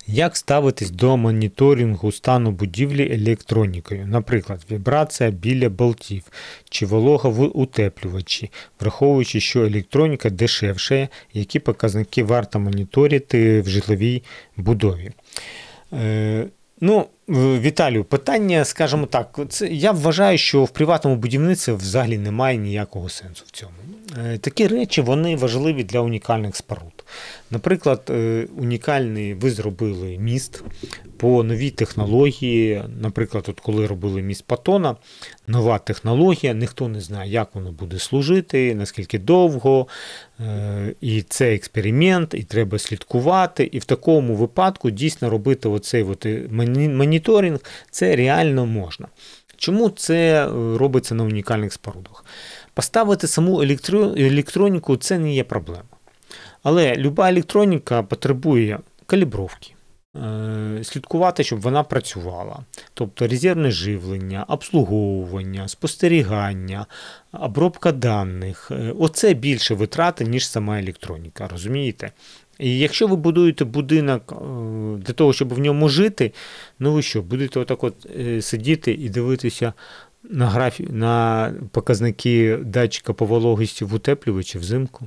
Як ставитись до моніторингу стану будівлі електронікою? Наприклад, вібрація біля болтів чи волога в утеплювачі, враховуючи, що електроніка дешевша, які показники варто моніторити в житловій будові? Віталію, питання, скажімо так, я вважаю, що в приватному будівництві взагалі немає ніякого сенсу в цьому. Такі речі, вони важливі для унікальних споруд. Наприклад, ви зробили міст по новій технології, наприклад, коли робили міст Патона, нова технологія, ніхто не знає, як воно буде служити, наскільки довго, і це експеримент, і треба слідкувати, і в такому випадку дійсно робити оцей моніторинг, це реально можна. Чому це робиться на унікальних спорудах? Поставити саму електроніку – це не є проблема. Але люба електроніка потребує калібровки, слідкувати, щоб вона працювала. Тобто резервне живлення, обслуговування, спостерігання, обробка даних. Оце більше витрати, ніж сама електроніка, розумієте? І якщо ви будуєте будинок для того, щоб в ньому жити, ви що, будете сидіти і дивитися на показники датчика по вологості в утеплювачі взимку?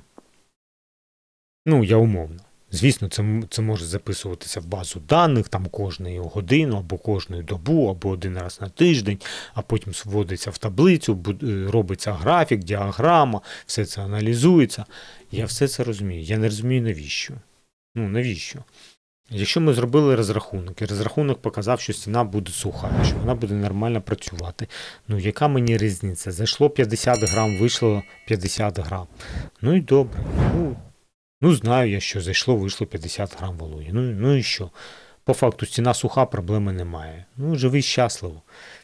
Я умовно. Звісно, це може записуватися в базу даних, там кожну годину, або кожну добу, або один раз на тиждень, а потім вводиться в таблицю, робиться графік, діаграма, все це аналізується. Я все це розумію. Я не розумію, навіщо. Навіщо? Якщо ми зробили розрахунок, і розрахунок показав, що стіна буде суха, що вона буде нормально працювати, яка мені різниця? Зайшло 50 грам, вийшло 50 грам. І добре. Знаю я, що вийшло 50 грам вологи. І що? По факту стіна суха, проблеми немає. Живи щасливо.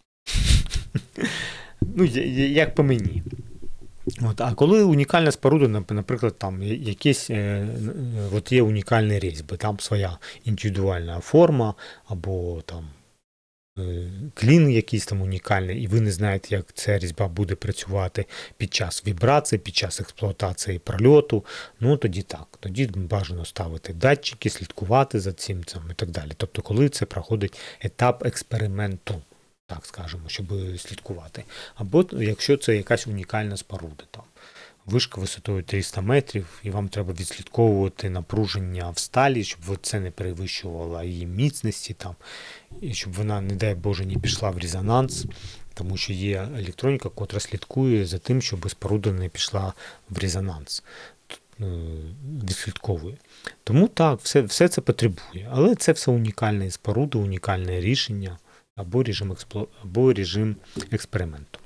Як по мені. А коли унікальна споруда, наприклад, там якісь є унікальні різьби, там своя індивідуальна форма, або там клін якийсь там унікальний, і ви не знаєте, як ця різьба буде працювати під час вібрації, під час експлуатації прольоту, тоді так. Тоді бажано ставити датчики, слідкувати за цим і так далі. Тобто, коли це проходить етап експерименту, так скажемо, щоб слідкувати. Або якщо це якась унікальна споруда, там вишка висотою 300 метрів, і вам треба відслідковувати напруження в сталі, щоб це не перевищувало її міцності, і щоб вона, не дай Боже, не пішла в резонанс, тому що є електроніка, котра слідкує за тим, щоб споруда не пішла в резонанс, відслідковує. Тому так, все це потребує. Але це все унікальні споруди, унікальне рішення, або режим експерименту.